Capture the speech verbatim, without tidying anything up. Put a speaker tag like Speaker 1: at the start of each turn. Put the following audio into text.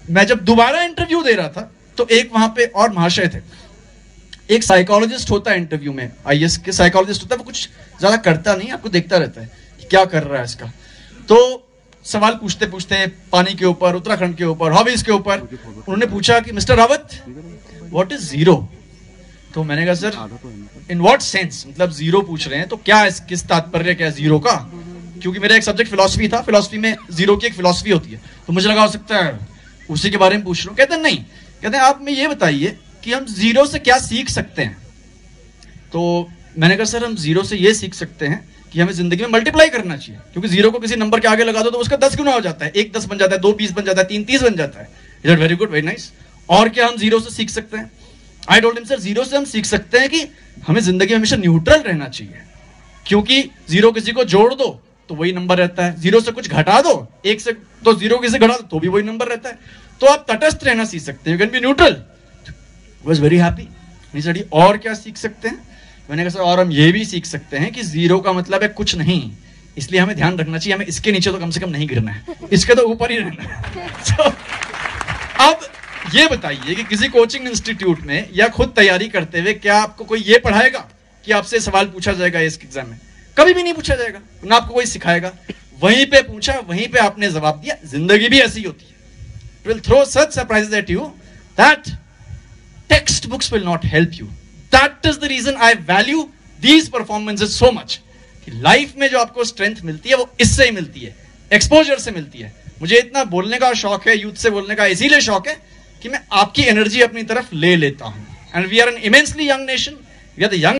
Speaker 1: मैं जब दोबारा इंटरव्यू दे रहा था तो एक वहां पे और महाशय थे, एक साइकोलॉजिस्ट होता है इंटरव्यू में, आईएएस के साइकोलॉजिस्ट होता है, वो कुछ ज्यादा करता नहीं, आपको देखता रहता है कि क्या कर रहा है इसका। तो सवाल पूछते पूछते पानी के ऊपर, उत्तराखंड के ऊपर, हॉबीज के ऊपर, उन्होंने पूछा कि mister Rawat what is zero. तो मैंने कहा सर इन व्हाट सेंस, मतलब जीरो पूछ रहे हैं तो क्या, किस तात्पर्य क्या जीरो का, क्योंकि मेरा एक सब्जेक्ट फिलॉसफी था, फिलॉसफी में जीरो की एक फिलॉसफी होती है, तो मुझे लगा हो सकता है उसी के बारे में पूछ रहा हूँ। कहते हैं नहीं, कहते हैं आप में ये बताइए कि हम जीरो से क्या सीख सकते हैं। तो मैंने कहा सर हम जीरो से ये सीख सकते हैं कि हमें जिंदगी में मल्टीप्लाई करना चाहिए, क्योंकि जीरो को किसी नंबर के आगे लगा दो तो उसका दस गुना हो जाता है, एक दस बन जाता है, दो बीस बन जाता है, तीन तीस बन जाता है। Is it very good, very nice. और क्या हम जीरो से सीख सकते हैं? I told him sir zero से हम सीख सकते हैं कि हमें जिंदगी में हमेशा न्यूट्रल रहना चाहिए, क्योंकि जीरो किसी को जोड़ दो तो वही नंबर रहता है, जीरो से कुछ घटा दो, एक से तो जीरो किसी घटा दो तो भी वही नंबर रहता है, तो आप तटस्थ रहना सीख सकते हैं, you can be neutral. Was very happy. और क्या सीख सकते हैं? मैंने कहा सर और हम ये भी सीख सकते हैं कि जीरो का मतलब है कुछ नहीं, इसलिए हमें ध्यान रखना चाहिए, हमें इसके नीचे तो कम से कम नहीं गिरना है, इसके तो ऊपर ही रहना है। so, अब ये बताइए कि किसी कोचिंग इंस्टीट्यूट में या खुद तैयारी करते हुए क्या आपको कोई ये पढ़ाएगा कि आपसे सवाल पूछा जाएगा इस एग्जाम में? कभी भी नहीं पूछा जाएगा, ना आपको कोई सिखाएगा। वहीं पे पूछा, वहीं पे आपने जवाब दिया। जिंदगी भी ऐसी होती है, it will throw such surprises at you that textbooks will not help you. That is the reason I value these performances so much. कि लाइफ में जो आपको स्ट्रेंथ मिलती है वो इससे ही मिलती है, एक्सपोजर से मिलती है। मुझे इतना बोलने का शौक है, यूथ से बोलने का इसीलिए शौक है कि मैं आपकी एनर्जी अपनी तरफ ले लेता हूं। And we are an immensely young nation, we are the young